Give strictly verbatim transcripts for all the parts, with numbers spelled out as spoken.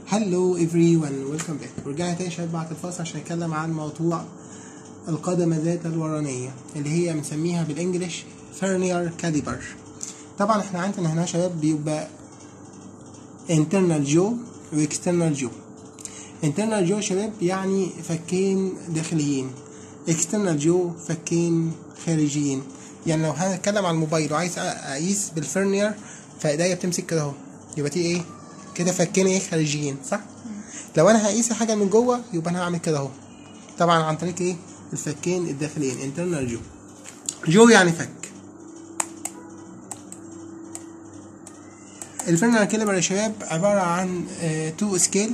هلو everyone ويلكم باك. ورجعنا تاني شباب بعد الفاصل عشان نتكلم عن موضوع القدمة ذات الورانية اللي هي بنسميها بالانجلش فيرنير كاليبر. طبعا احنا عندنا هنا شباب بيبقى internal jaw و external jaw. internal jaw شباب يعني فكين داخليين، external jaw فكين خارجيين. يعني لو هنتكلم عن الموبايل وعايز اقيس بالفيرنير فايديا بتمسك كده اهو، يبقى دي ايه كده فكين ايه خارجيين، صح؟ لو انا هقيس حاجه من جوه يبقى انا هعمل كده اهو، طبعا عن طريق ايه الفكين الداخليين internal jaw. جو يعني فك. الفيرنير كاليبر يا شباب عباره عن تو سكيل،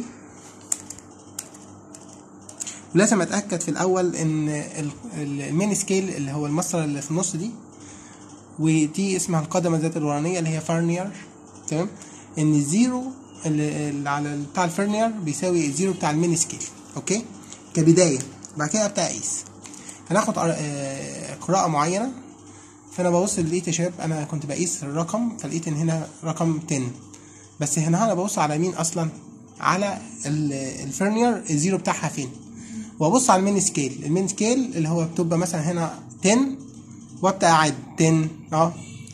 ولازم اتاكد في الاول ان المين سكيل اللي هو المسطره اللي في النص دي، ودي اسمها القدمه ذات الورانيه اللي هي فيرنير، تمام؟ ان الزيرو اللي على بتاع الفيرنير بيساوي الزيرو بتاع المين سكيل، اوكي؟ كبدايه. بعد كده ابدا اقيس. هناخد قراءه معينه، فانا ببص لقيت يا شباب انا كنت بقيس الرقم فلقيت ان هنا رقم عشرة، بس هنا انا ببص على مين اصلا؟ على الفيرنير الزيرو بتاعها فين، وابص على المين سكيل. المين سكيل اللي هو بتبقى مثلا هنا عشرة، وابدا اعد عشرة اه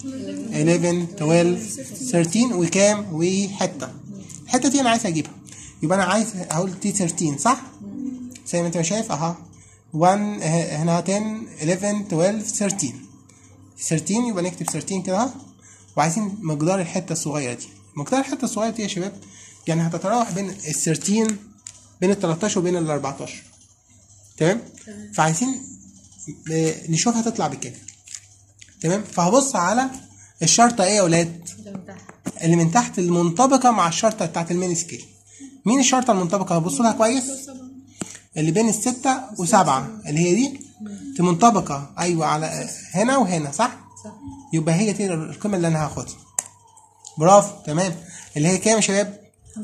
احداشر اتناشر تلتاشر وكام وحته. الحته دي انا عايز اجيبها، يبقى انا عايز اقول تي تلتاشر، صح؟ زي ما انت شايف اها واحد هنا عشرة احداشر اتناشر تلتاشر تلتاشر، يبقى نكتب تلتاشر كده اهو. وعايزين مقدار الحته الصغيره دي. مقدار الحته الصغيره دي يا شباب يعني هتتراوح بين ال تلتاشر بين ال تلتاشر وبين ال اربعتاشر، تمام؟ فعايزين نشوف هتطلع بكام، تمام؟ فهبص على الشرطه ايه يا ولاد؟ اللي من تحت المنطبقه مع الشرطه بتاعت المين سكيل. مين الشرطه المنطبقه؟ هبص لها كويس، اللي بين الستة وسبعة اللي هي دي منطبقة، أيوة، على هنا وهنا، صح؟ يبقى هي دي القيمة اللي أنا هاخدها. برافو، تمام. اللي هي كام يا شباب؟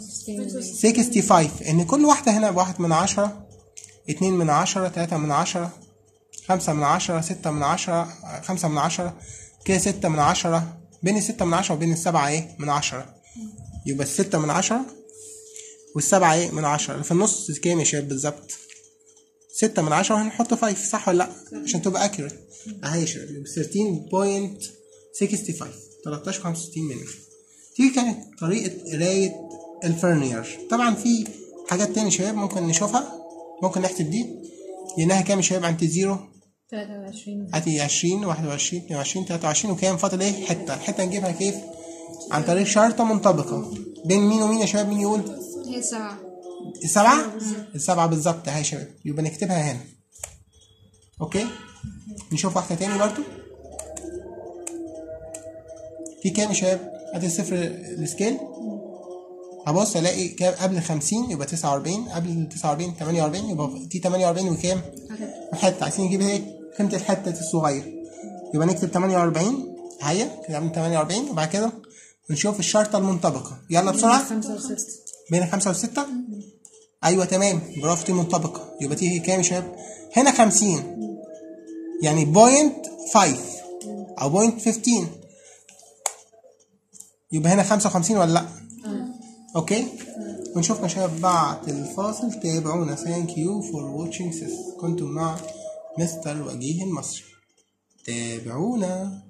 خمسة وستين. إن كل واحدة هنا بواحد من عشرة، اتنين من عشرة، تلاتة من عشرة، خمسة من عشرة، ستة من عشرة، خمسة من عشرة، كده ستة من عشرة. بين الستة من عشرة وبين السبعة إيه؟ من عشرة. يبقى الستة من عشرة والسبعة ايه من عشرة. اللي في النص كام يا شباب بالظبط؟ ستة من عشرة، وهنحط خمسة، صح ولا لأ؟ عشان تبقى اكيوريت. اهي يا شباب يبقى تلتاشر بوينت خمسة وستين، تلتاشر خمسة وستين مللي. دي كانت طريقة قراية الفيرنير. طبعا في حاجات تاني يا شباب ممكن نشوفها، ممكن نحسب دي لأنها كام يا شباب؟ عند زيرو تلاتة وعشرين، ادي عشرين، واحد وعشرين، اتنين وعشرين، تلاتة وعشرين، وكام فاضل ايه؟ حتة. الحتة نجيبها كيف؟ عن طريق شرطة منطبقة بين مين ومين يا شباب؟ مين يقول؟ هي سبعة. السبعة؟ السبعة بالظبط اهي يا شباب، يبقى نكتبها هنا. اوكي؟ نشوف واحدة تاني برضو. في كام يا شباب؟ ادي صفر السكيل. هبص الاقي كام قبل خمسين؟ يبقى تسعة واربعين، قبل تسعة واربعين تمانية واربعين، يبقى دي تمانية واربعين وكام؟ حتة. عايزين نجيب ايه؟ قيمة الحتة الصغيرة. يبقى نكتب تمانية واربعين اهي كده، عامل تمانية واربعين. وبعد كده نشوف الشرطة المنطبقة. يلا بسرعة. خمسة وستة. بين خمسة وستة؟ ايوه تمام، برافو، دي منطبقة. يبقى دي كام يا شباب؟ هنا خمسين، يعني بوينت خمسة او بوينت خمستاشر، يبقى هنا خمسة وخمسين ولا لا؟ اوكي؟ ونشوفنا يا شباب بعد الفاصل. تابعونا. ثانك يو فور واتشينج. كنتم مع مستر وجيه المصري. تابعونا.